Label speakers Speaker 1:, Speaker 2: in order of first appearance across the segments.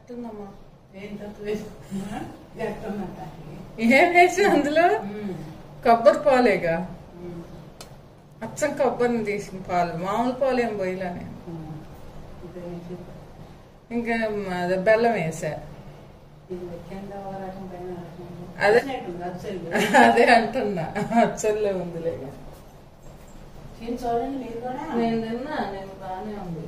Speaker 1: ఎట్టుందమ్మా?
Speaker 2: ఏం వేసి అందులో కొబ్బరి పాలేగా, అచ్చం కొబ్బరిని తీసిన పాలు, మామూలు పాలు ఏం పోయిలానే. ఇంకా అదే బెల్లం వేసా. అదే అదే అంటున్నా, అచ్చల్లే ఉందిలేగా. నేను తిన్నా, నేను బాగానే ఉంది.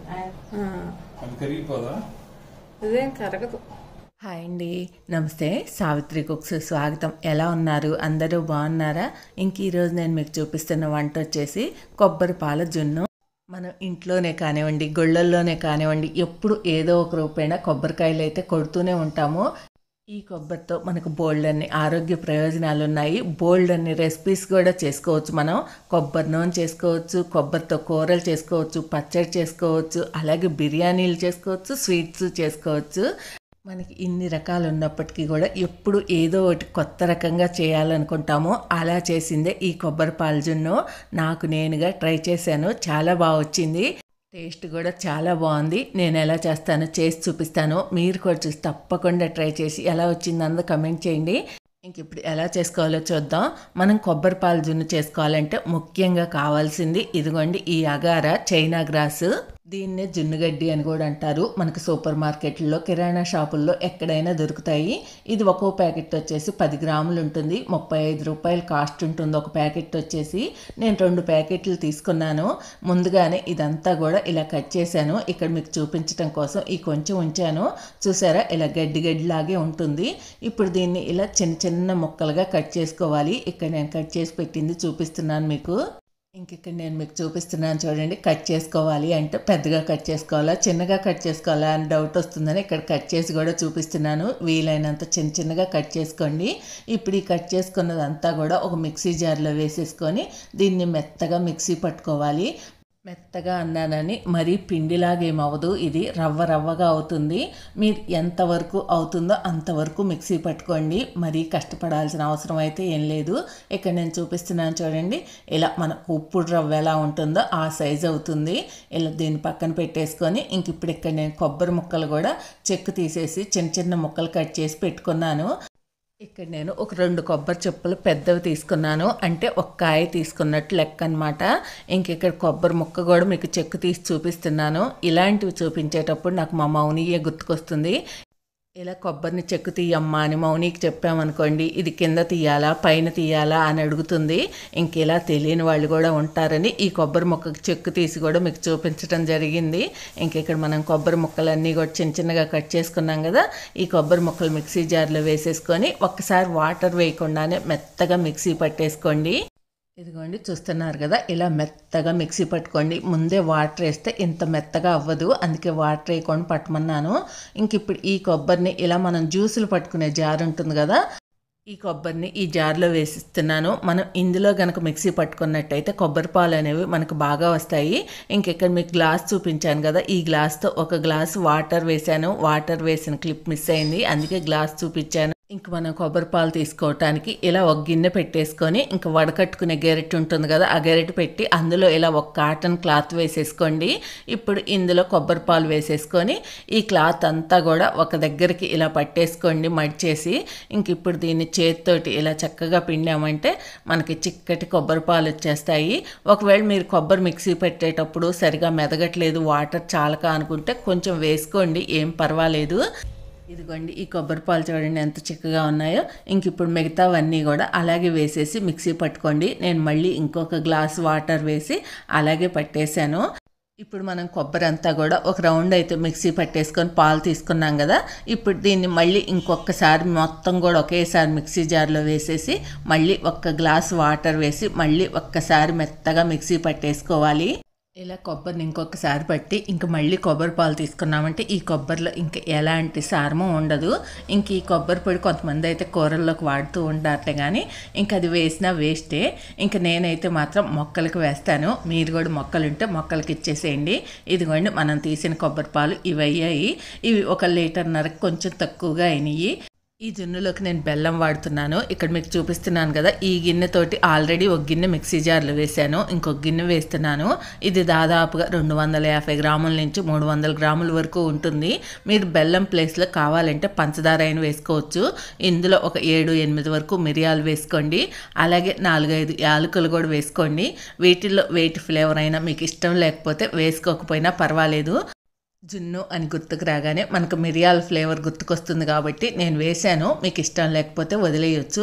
Speaker 2: ఇదేం కరగదు.
Speaker 3: హాయ్ అండి, నమస్తే. సావిత్రి కుక్స్ స్వాగతం. ఎలా ఉన్నారు? అందరూ బాగున్నారా? ఇంక ఈరోజు నేను మీకు చూపిస్తున్న వంట వచ్చేసి కొబ్బరి పాల జున్ను. మనం ఇంట్లోనే కానివ్వండి, గుళ్ళల్లోనే కానివ్వండి, ఎప్పుడు ఏదో ఒక రూపేణ కొబ్బరికాయలు అయితే కొడుతూనే ఉంటాము. ఈ కొబ్బరితో మనకు బోల్డ్ అన్ని ఆరోగ్య ప్రయోజనాలు ఉన్నాయి. బోల్డ్ అన్ని రెసిపీస్ కూడా చేసుకోవచ్చు. మనం కొబ్బరి నూనె చేసుకోవచ్చు, కొబ్బరితో కూరలు చేసుకోవచ్చు, పచ్చడి చేసుకోవచ్చు, అలాగే బిర్యానీలు చేసుకోవచ్చు, స్వీట్స్ చేసుకోవచ్చు. మనకి ఇన్ని రకాలు ఉన్నప్పటికీ కూడా ఎప్పుడు ఏదో ఒకటి కొత్త రకంగా చేయాలనుకుంటామో అలా చేసిందే ఈ కొబ్బరి పాల జున్ను. నాకు నేనుగా ట్రై చేశాను, చాలా బాగా వచ్చింది. టేస్ట్ కూడా చాలా బాగుంది. నేను ఎలా చేస్తానో చేసి చూపిస్తాను. మీరు కూడా చూసి తప్పకుండా ట్రై చేసి ఎలా వచ్చిందో కమెంట్ చేయండి. ఇంక ఇప్పుడు ఎలా చేసుకోవాలో చూద్దాం. మనం కొబ్బరి పాల జున్ను చేసుకోవాలంటే ముఖ్యంగా కావాల్సింది ఇదిగోండి, ఈ అగార చైనా గ్రాసు. దీన్నే జున్నుగడ్డి అని కూడా అంటారు. మనకు సూపర్ మార్కెట్లో, కిరాణా షాపుల్లో ఎక్కడైనా దొరుకుతాయి. ఇది ఒక్కో ప్యాకెట్ వచ్చేసి 10 గ్రాములు ఉంటుంది. 35 రూపాయలు కాస్ట్ ఉంటుంది ఒక ప్యాకెట్ వచ్చేసి. నేను 2 ప్యాకెట్లు తీసుకున్నాను. ముందుగానే ఇదంతా కూడా ఇలా కట్ చేశాను. ఇక్కడ మీకు చూపించడం కోసం ఈ కొంచెం ఉంచాను. చూసారా, ఇలా గడ్డి గడ్డిలాగే ఉంటుంది. ఇప్పుడు దీన్ని ఇలా చిన్న చిన్న ముక్కలుగా కట్ చేసుకోవాలి. ఇక్కడ నేను కట్ చేసి పెట్టింది చూపిస్తున్నాను మీకు. ఇక్కడ నేను మీకు చూపిస్తున్నాను చూడండి. కట్ చేసుకోవాలి అంటే పెద్దగా కట్ చేసుకోవాలా, చిన్నగా కట్ చేసుకోవాలా అని డౌట్ వస్తుందని ఇక్కడ కట్ చేసి కూడా చూపిస్తున్నాను. వీలైనంత చిన్న చిన్నగా కట్ చేసుకోండి. ఇప్పుడు ఈ కట్ చేసుకున్నదంతా కూడా ఒక మిక్సీ జార్లో వేసేసుకొని దీన్ని మెత్తగా మిక్సీ పట్టుకోవాలి. మెత్తగా అన్నానని మరీ పిండిలాగా ఏమవ్వదు, ఇది రవ్వ రవ్వగా అవుతుంది. మీరు ఎంతవరకు అవుతుందో అంతవరకు మిక్సీ పట్టుకోండి. మరీ కష్టపడాల్సిన అవసరం అయితే ఏం లేదు. ఇక్కడ నేను చూపిస్తున్నాను చూడండి. ఇలా మన ఉప్పుడు రవ్వ ఎలా ఉంటుందో ఆ సైజు అవుతుంది. ఇలా దీన్ని పక్కన పెట్టేసుకొని ఇంక ఇప్పుడు ఇక్కడ నేను కొబ్బరి ముక్కలు కూడా చెక్కు తీసేసి చిన్న చిన్న ముక్కలు కట్ చేసి పెట్టుకున్నాను. ఇక్కడ నేను ఒక 2 కొబ్బరి చెప్పులు పెద్దవి తీసుకున్నాను, అంటే ఒక కాయ తీసుకున్నట్టు లెక్క అనమాట. ఇక్కడ కొబ్బరి ముక్క కూడా మీకు చెక్కు తీసి చూపిస్తున్నాను. ఇలాంటివి చూపించేటప్పుడు నాకు మా మౌనియే గుర్తుకొస్తుంది. ఇలా కొబ్బరిని చెక్కు తీయమ్మా అని మౌనికి చెప్పామనుకోండి, ఇది కింద తీయాలా పైన తీయాలా అని అడుగుతుంది. ఇలా తెలియని వాళ్ళు కూడా ఉంటారని ఈ కొబ్బరి ముక్కకి చెక్కు తీసి కూడా మీకు చూపించడం జరిగింది. ఇక్కడ మనం కొబ్బరి ముక్కలన్నీ కూడా చిన్న చిన్నగా కట్ చేసుకున్నాం కదా. ఈ కొబ్బరి ముక్కలు మిక్సీ జార్లో వేసేసుకొని ఒక్కసారి వాటర్ వేయకుండానే మెత్తగా మిక్సీ పట్టేసుకోండి. ఇదిగోండి, చూస్తున్నారు కదా, ఇలా మెత్తగా మిక్సీ పట్టుకోండి. ముందే వాటర్ వేస్తే ఇంత మెత్తగా అవ్వదు, అందుకే వాటర్ వేయకుండా పట్టమన్నాను. ఇప్పుడు ఈ కొబ్బరిని ఇలా మనం జ్యూసులు పట్టుకునే జార్ ఉంటుంది కదా, ఈ కొబ్బరిని ఈ జార్లో వేసిస్తున్నాను. మనం ఇందులో కనుక మిక్సీ పట్టుకున్నట్టయితే కొబ్బరి పాలు అనేవి మనకు బాగా వస్తాయి. ఇక్కడ మీకు గ్లాస్ చూపించాను కదా, ఈ గ్లాస్తో ఒక గ్లాస్ వాటర్ వేసాను. వాటర్ వేసిన క్లిప్ మిస్ అయింది, అందుకే గ్లాస్ చూపించాను. మనం కొబ్బరి పాలు తీసుకోవటానికి ఇలా ఒక గిన్నె పెట్టేసుకొని వడకట్టుకునే గెరెట్ ఉంటుంది కదా, ఆ గెరెట్ పెట్టి అందులో ఇలా ఒక కాటన్ క్లాత్ వేసేసుకోండి. ఇప్పుడు ఇందులో కొబ్బరి పాలు వేసేసుకొని ఈ క్లాత్ అంతా కూడా ఒక దగ్గరికి ఇలా పట్టేసుకోండి మడిచేసి. ఇప్పుడు దీన్ని చేతితోటి ఇలా చక్కగా పిండామంటే మనకి చిక్కటి కొబ్బరి పాలు వచ్చేస్తాయి. ఒకవేళ మీరు కొబ్బరి మిక్సీ పెట్టేటప్పుడు సరిగా మెదగట్లేదు, వాటర్ చాలక అనుకుంటే కొంచెం వేసుకోండి, ఏం పర్వాలేదు. ఇదిగోండి, ఈ కొబ్బరి పాలు చూడండి ఎంత చిక్కగా ఉన్నాయో. ఇప్పుడు మిగతావన్నీ కూడా అలాగే వేసేసి మిక్సీ పట్టుకోండి. నేను మళ్ళీ ఇంకొక గ్లాస్ వాటర్ వేసి అలాగే పట్టేశాను. ఇప్పుడు మనం కొబ్బరి అంతా కూడా ఒక రౌండ్ అయితే మిక్సీ పట్టేసుకొని పాలు తీసుకున్నాం కదా. ఇప్పుడు దీన్ని మళ్ళీ ఇంకొకసారి మొత్తం కూడా ఒకేసారి మిక్సీ జార్లో వేసేసి మళ్ళీ ఒక గ్లాస్ వాటర్ వేసి మళ్ళీ ఒక్కసారి మెత్తగా మిక్సీ పట్టేసుకోవాలి. ఇలా కొబ్బరిని ఇంకొకసారి పట్టి మళ్ళీ కొబ్బరి పాలు తీసుకున్నామంటే ఈ కొబ్బరిలో ఎలాంటి సారము ఉండదు. ఈ కొబ్బరి పొడి కొంతమంది అయితే కూరల్లోకి వాడుతూ ఉంటారట, కానీ అది వేసినా వేస్టే. నేనైతే మాత్రం మొక్కలకు వేస్తాను. మీరు కూడా మొక్కలు ఉంటే మొక్కలకి ఇచ్చేసేయండి. ఇదిగోండి, మనం తీసిన కొబ్బరి పాలు ఇవి అయ్యాయి. ఇవి 1.5 లీటర్న్నరకు కొంచెం తక్కువగా అయినాయి. ఈ జున్నులోకి నేను బెల్లం వాడుతున్నాను. ఇక్కడ మీకు చూపిస్తున్నాను కదా, ఈ గిన్నెతోటి ఆల్రెడీ ఒక గిన్నె మిక్సీ జార్లో వేసాను, ఇంకొక గిన్నె వేస్తున్నాను. ఇది దాదాపుగా 250 గ్రాముల నుంచి 300 గ్రాముల వరకు ఉంటుంది. మీరు బెల్లం ప్లేస్లో కావాలంటే పంచదార అయినా వేసుకోవచ్చు. ఇందులో ఒక 7-8 వరకు మిరియాలు వేసుకోండి. అలాగే 4-5 యాలకులు కూడా వేసుకోండి. వీటిల్లో వేటి ఫ్లేవర్ అయినా మీకు ఇష్టం లేకపోతే వేసుకోకపోయినా పర్వాలేదు. జున్ను అని గుర్తుకు రాగానే మనకు మిరియాల ఫ్లేవర్ గుర్తుకొస్తుంది కాబట్టి నేను వేసాను. మీకు ఇష్టం లేకపోతే వదిలేయచ్చు.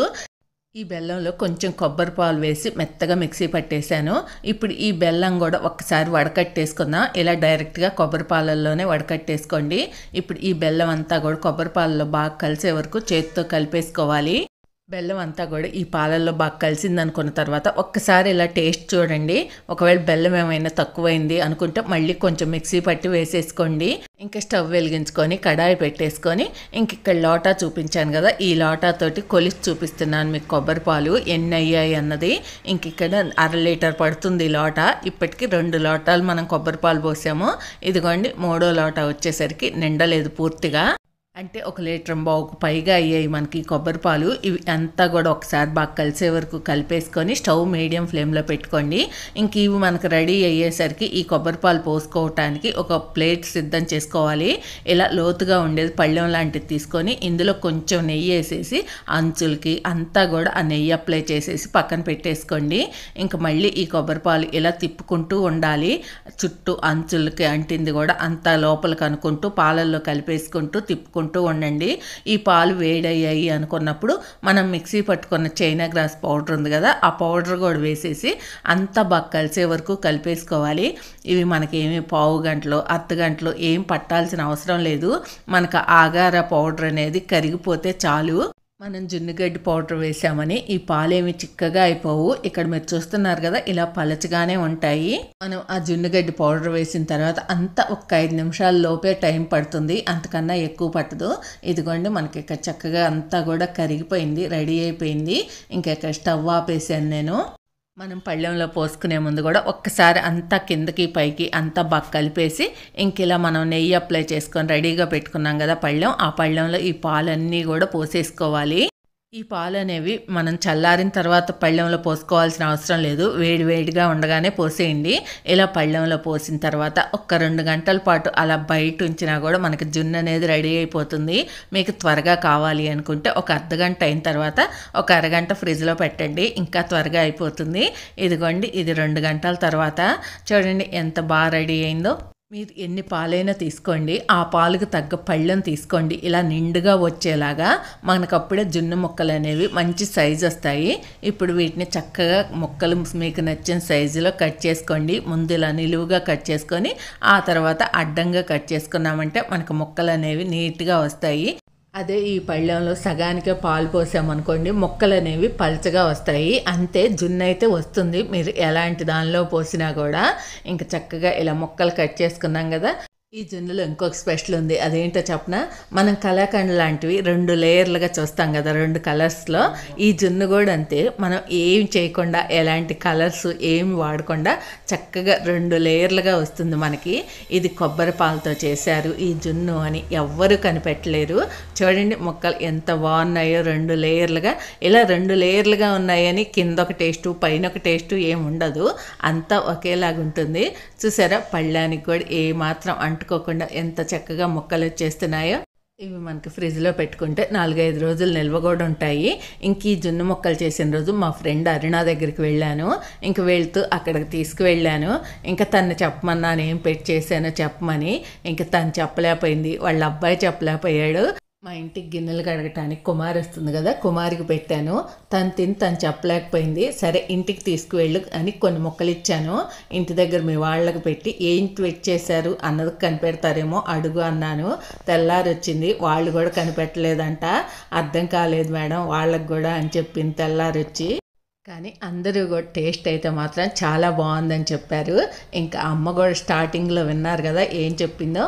Speaker 3: ఈ బెల్లంలో కొంచెం కొబ్బరి పాలు వేసి మెత్తగా మిక్సీ పట్టేశాను. ఇప్పుడు ఈ బెల్లం కూడా ఒక్కసారి వడకట్టేసుకుందాం. ఇలా డైరెక్ట్గా కొబ్బరి పాలల్లోనే వడకట్టేసుకోండి. ఇప్పుడు ఈ బెల్లం అంతా కూడా కొబ్బరి పాలలో బాగా కలిసే వరకు చేతితో కలిపేసుకోవాలి. బెల్లం అంతా కూడా ఈ పాలల్లో బాగా కలిసింది అనుకున్న తర్వాత ఒక్కసారి ఇలా టేస్ట్ చూడండి. ఒకవేళ బెల్లం ఏమైనా తక్కువైంది అనుకుంటే మళ్ళీ కొంచెం మిక్సీ పట్టి వేసేసుకోండి. ఇంకా స్టవ్ వెలిగించుకొని కడాయి పెట్టేసుకొని ఇక్కడ లోటా చూపించాను కదా, ఈ లోటాతోటి కొలిసి చూపిస్తున్నాను మీకు కొబ్బరి పాలు ఎన్ని అయ్యాయి అన్నది. ఇక్కడ 1/2 లీటర్ పడుతుంది ఈ లోటా. ఇప్పటికి 2 లోటాలు మనం కొబ్బరి పాలు పోసాము. ఇదిగోండి 3వ లోటా వచ్చేసరికి నిండలేదు పూర్తిగా. అంటే 1 లీటర్ బావుకు పైగా అయ్యాయి మనకి కొబ్బరి పాలు. ఇవి అంతా కూడా ఒకసారి బాగా కలిసే వరకు కలిపేసుకొని స్టవ్ మీడియం ఫ్లేమ్లో పెట్టుకోండి. ఇవి మనకు రెడీ అయ్యేసరికి ఈ కొబ్బరి పాలు పోసుకోవటానికి ఒక ప్లేట్ సిద్ధం చేసుకోవాలి. ఇలా లోతుగా ఉండేది పళ్ళెం లాంటిది తీసుకొని ఇందులో కొంచెం నెయ్యి వేసేసి అంచులకి అంతా కూడా ఆ నెయ్యి అప్లై చేసేసి పక్కన పెట్టేసుకోండి. మళ్ళీ ఈ కొబ్బరి పాలు ఇలా తిప్పుకుంటూ ఉండాలి. చుట్టూ అంచులకి అంటింది కూడా అంతా లోపలికి అనుకుంటూ పాలల్లో కలిపేసుకుంటూ తిప్పుకుంటూ ఉండండి. ఈ పాలు వేడయ్యాయి అనుకున్నప్పుడు మనం మిక్సీ పట్టుకున్న చైనా గ్రాస్ పౌడర్ ఉంది కదా, ఆ పౌడర్ కూడా వేసేసి అంతా బాగా కలిసే వరకు కలిపేసుకోవాలి. ఇవి మనకేమి పావు గంటలో అర్ధగంటలో ఏం పట్టాల్సిన అవసరం లేదు. మనకు ఆగార పౌడర్ అనేది కరిగిపోతే చాలు. మనం జున్నుగడ్డి పౌడర్ వేసామని ఈ పాలేమి చిక్కగా అయిపోవు. ఇక్కడ మీరు చూస్తున్నారు కదా, ఇలా పలచగానే ఉంటాయి. మనం ఆ జున్నుగడ్డి పౌడర్ వేసిన తర్వాత అంతా ఒక 5 నిమిషాల లోపే టైం పడుతుంది, అంతకన్నా ఎక్కువ పట్టదు. ఇదిగోండి మనకి ఇక్కడ చక్కగా అంతా కూడా కరిగిపోయింది, రెడీ అయిపోయింది. ఇక్కడ స్టవ్ ఆపేసాను నేను. మనం పళ్ళెంలో పోసుకునే ముందు కూడా ఒక్కసారి అంతా కిందకి పైకి అంతా బాగా కలిపేసి ఇలా మనం నెయ్యి అప్లై చేసుకొని రెడీగా పెట్టుకున్నాం కదా పళ్ళెం, ఆ పళ్ళెంలో ఈ పాలన్నీ కూడా పోసేసుకోవాలి. ఈ పాలు అనేవి మనం చల్లారిన తర్వాత పళ్ళెంలో పోసుకోవాల్సిన అవసరం లేదు, వేడివేడిగా ఉండగానే పోసేయండి. ఇలా పళ్ళెంలో పోసిన తర్వాత ఒక 2 గంటల పాటు అలా బయట ఉంచినా కూడా మనకి జున్ను అనేది రెడీ అయిపోతుంది. మీకు త్వరగా కావాలి అనుకుంటే ఒక అర్ధగంట అయిన తర్వాత ఒక అరగంట ఫ్రిడ్జ్లో పెట్టండి, ఇంకా త్వరగా అయిపోతుంది. ఇదిగోండి ఇది 2 గంటల తర్వాత చూడండి ఎంత బాగా రెడీ అయిందో. మీరు ఎన్ని పాలైనా తీసుకోండి, ఆ పాలకు తగ్గ పళ్ళెం తీసుకోండి. ఇలా నిండుగా వచ్చేలాగా మనకప్పుడే జున్ను ముక్కలు అనేవి మంచి సైజు వస్తాయి. ఇప్పుడు వీటిని చక్కగా ముక్కలు మీకు నచ్చిన సైజులో కట్ చేసుకోండి. ముందు ఇలా నిలువుగా కట్ చేసుకొని ఆ తర్వాత అడ్డంగా కట్ చేసుకున్నామంటే మనకు ముక్కలు అనేవి నీట్గా వస్తాయి. అదే ఈ పళ్ళెంలో సగానికే పాలు పోసామనుకోండి ముక్కలు అనేవి పల్చగా వస్తాయి. అంతే, జున్ను అయితే వస్తుంది మీరు ఎలాంటి దానిలో పోసినా కూడా. చక్కగా ఇలా ముక్కలు కట్ చేసుకున్నాం కదా. ఈ జున్నులో ఇంకొక స్పెషల్ ఉంది, అదేంటో చెప్పనా. మనం కలాకండ్ లాంటివి 2 లేయర్లుగా చూస్తాం కదా, 2 కలర్స్లో. ఈ జున్ను కూడా అంతే, మనం ఏం చేయకుండా ఎలాంటి కలర్స్ ఏమి వాడకుండా చక్కగా 2 లేయర్లుగా వస్తుంది మనకి. ఇది కొబ్బరి పాలతో చేశారు ఈ జున్ను అని ఎవ్వరూ కనిపెట్టలేరు. చూడండి ముక్కలు ఎంత బాగున్నాయో 2 లేయర్లుగా. ఇలా 2 లేయర్లుగా ఉన్నాయని కింద ఒక టేస్టు పైన ఒక టేస్టు ఏమి ఉండదు, అంతా ఒకేలాగుంటుంది. చూసారా పళ్ళానికి కూడా ఏమాత్రం అంటుకోకుండా ఎంత చక్కగా ముక్కలు వచ్చేస్తున్నాయో. ఇవి మనకి ఫ్రిడ్జ్లో పెట్టుకుంటే 4-5 రోజులు నిల్వ కూడా ఉంటాయి. ఈ జున్ను ముక్కలు చేసిన రోజు మా ఫ్రెండ్ అరుణ దగ్గరికి వెళ్ళాను. వెళ్తూ అక్కడికి తీసుకువెళ్ళాను. తను చెప్పమన్నాను ఏం పెట్టి చేశానో చెప్పమని. తను చెప్పలేకపోయింది, వాళ్ళ అబ్బాయి చెప్పలేకపోయాడు. మా ఇంటికి గిన్నెలు కడగటానికి కుమారి వస్తుంది కదా, కుమారికి పెట్టాను. తను తిని తను చెప్పలేకపోయింది. సరే ఇంటికి తీసుకువెళ్ళు అని కొన్ని ముక్కలు ఇచ్చాను. ఇంటి దగ్గర మీ వాళ్ళకి పెట్టి ఏం ట్వీట్ చేశారు అన్నది కనిపెడతారేమో అడుగు అన్నాను. తెల్లారి వచ్చింది, వాళ్ళు కూడా కనిపెట్టలేదంట. అర్థం కాలేదు మేడం వాళ్ళకి కూడా అని చెప్పింది తెల్లారి వచ్చి. కానీ అందరూ కూడా టేస్ట్ అయితే మాత్రం చాలా బాగుందని చెప్పారు. అమ్మ కూడా స్టార్టింగ్లో విన్నారు కదా ఏం చెప్పిందో.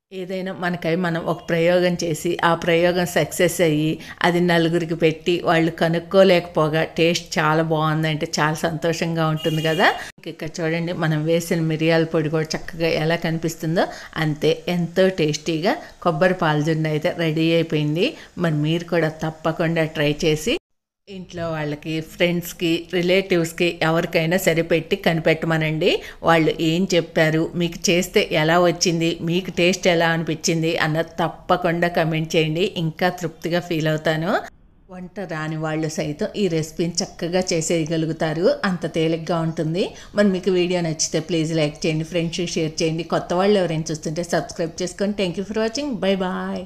Speaker 3: ఏదైనా మనకై మనం ఒక ప్రయోగం చేసి ఆ ప్రయోగం సక్సెస్ అయ్యి అది నలుగురికి పెట్టి వాళ్ళు కనుక్కోలేకపోగా టేస్ట్ చాలా బాగుందంటే చాలా సంతోషంగా ఉంటుంది కదా. ఇక్కడ చూడండి మనం వేసిన మిరియాల పొడి కూడా చక్కగా ఎలా కనిపిస్తుందో అంతే ఎంతో టేస్టీగా కొబ్బరి పాలజున్న అయితే రెడీ అయిపోయింది. మరి మీరు కూడా తప్పకుండా ట్రై చేసి ఇంట్లో వాళ్ళకి, ఫ్రెండ్స్కి, రిలేటివ్స్కి ఎవరికైనా సరిపెట్టి కనిపెట్టమనండి. వాళ్ళు ఏం చెప్పారు, మీకు చేస్తే ఎలా వచ్చింది, మీకు టేస్ట్ ఎలా అనిపించింది అన్నది తప్పకుండా కమెంట్ చేయండి. ఇంకా తృప్తిగా ఫీల్ అవుతాను. వంట రాని వాళ్ళు సైతం ఈ రెసిపీని చక్కగా చేసేయగలుగుతారు, అంత తేలిగ్గా ఉంటుంది. మరి మీకు వీడియో నచ్చితే ప్లీజ్ లైక్ చేయండి, ఫ్రెండ్స్కి షేర్ చేయండి. కొత్త వాళ్ళు ఎవరైనా చూస్తుంటే సబ్స్క్రైబ్ చేసుకోండి. Thank you for watching. Bye bye.